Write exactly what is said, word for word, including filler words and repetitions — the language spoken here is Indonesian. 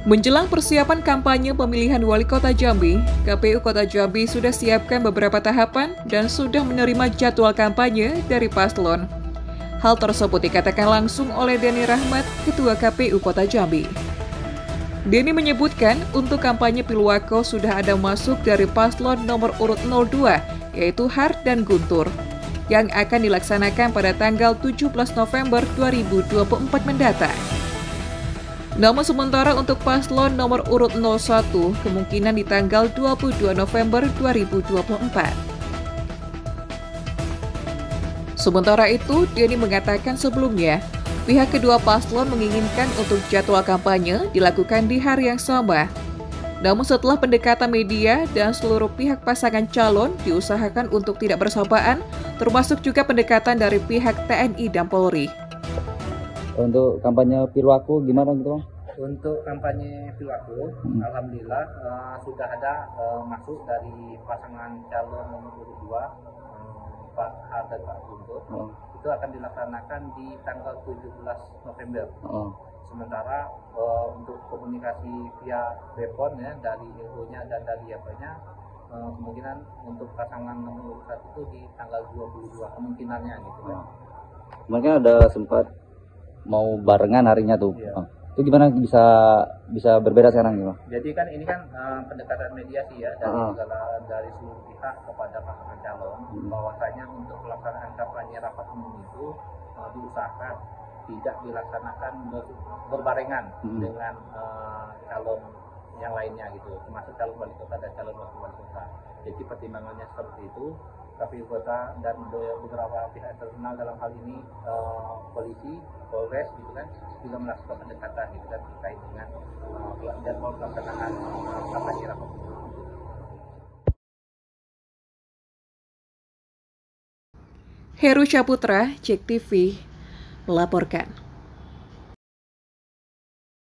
Menjelang persiapan kampanye pemilihan Wali Kota Jambi, K P U Kota Jambi sudah siapkan beberapa tahapan dan sudah menerima jadwal kampanye dari paslon. Hal tersebut dikatakan langsung oleh Denny Rahmat, Ketua K P U Kota Jambi. Denny menyebutkan untuk kampanye Pilwako sudah ada masuk dari paslon nomor urut nol dua, yaitu Har dan Guntur, yang akan dilaksanakan pada tanggal tujuh belas November dua ribu dua puluh empat mendatang. Namun sementara untuk paslon nomor urut nol satu kemungkinan di tanggal dua puluh dua November dua ribu dua puluh empat. Sementara itu, Denny mengatakan sebelumnya, pihak kedua paslon menginginkan untuk jadwal kampanye dilakukan di hari yang sama. Namun setelah pendekatan media dan seluruh pihak pasangan calon diusahakan untuk tidak bersamaan, termasuk juga pendekatan dari pihak T N I dan Polri. Untuk kampanye Pilwako gimana gitu, Bang? Untuk kampanye Pilwako, hmm. alhamdulillah uh, sudah ada uh, masuk dari pasangan calon nomor urut dua, um, Pak Har dan Pak Guntur. Oh. Itu akan dilaksanakan di tanggal tujuh belas November. Oh. Sementara uh, untuk komunikasi via telepon ya dari ilmunya dan dari apanya, uh, kemungkinan untuk pasangan nomor urut satu itu di tanggal dua puluh dua kemungkinannya gitu kan. Oh. Mungkin ada sempat mau barengan harinya tuh. Iya. Oh. Itu gimana bisa bisa berbeda sekarang gitu? Jadi kan ini kan uh, pendekatan mediasi ya dari uh. segala dari seluruh pihak kepada pasangan calon, hmm. bahwasanya untuk pelaksanaan kampanye rapat umum itu uh, diusahakan tidak dilaksanakan ber, berbarengan hmm. dengan uh, calon yang lainnya gitu, termasuk calon wali kota dan calon wakil wali kota. Jadi pertimbangannya seperti itu. K P U Kota dan beberapa pihak internal dalam hal ini uh, polisi, Polres gitu kan juga melakukan pendekatan gitu kan terkait dengan uh, jadwal pelaksanaan kampanye rapat. Heru Caputra, Cek T V, melaporkan.